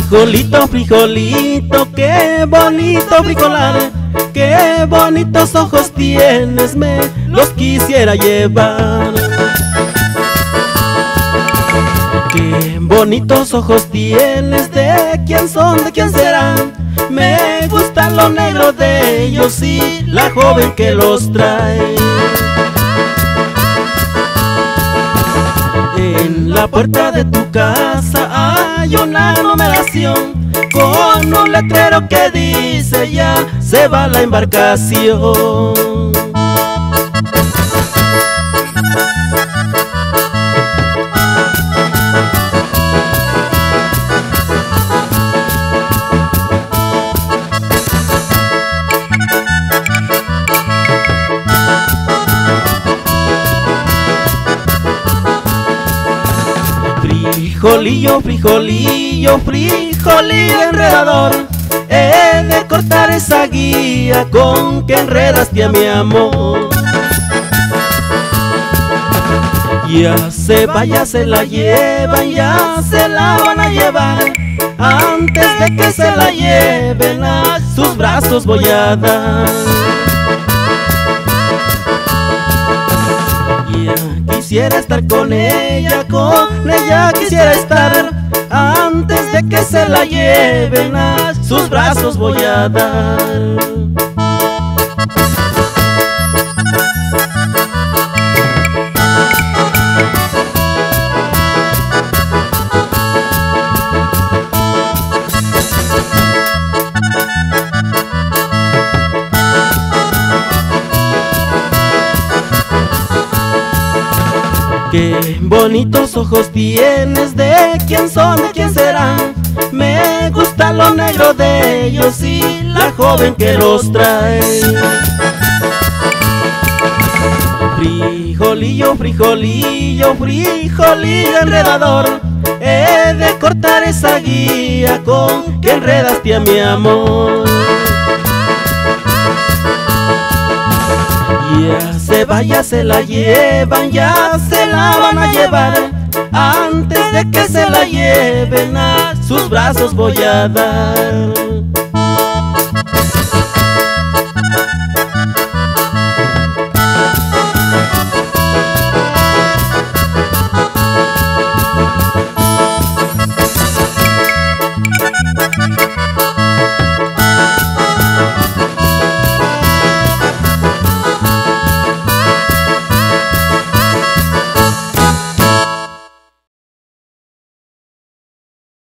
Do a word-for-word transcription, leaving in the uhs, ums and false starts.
Frijolito, frijolito, qué bonito frijolar, qué bonitos ojos tienes, me los quisiera llevar. Qué bonitos ojos tienes, ¿de quién son, de quién serán? Me gusta lo negro de ellos y la joven que los trae. En la puerta de tu casa hay una numeración con un letrero que dice ya se va la embarcación. Frijolillo, frijolillo, frijolillo enredador, he de cortar esa guía con que enredaste a mi amor. Ya se va, ya se la llevan, ya se la van a llevar. Antes de que se la lleven a sus brazos voy a dar. Quisiera estar con ella, con ella quisiera estar. Antes de que se la lleven a sus brazos voy a dar. Qué bonitos ojos tienes, ¿de quién son, de quién serán? Me gusta lo negro de ellos y la joven que los trae. Frijolillo, frijolillo, frijolillo enredador, he de cortar esa guía con que enredaste a mi amor. Ya se va, ya se la llevan, ya se la van a llevar. Antes de que se la lleven a sus brazos voy a dar.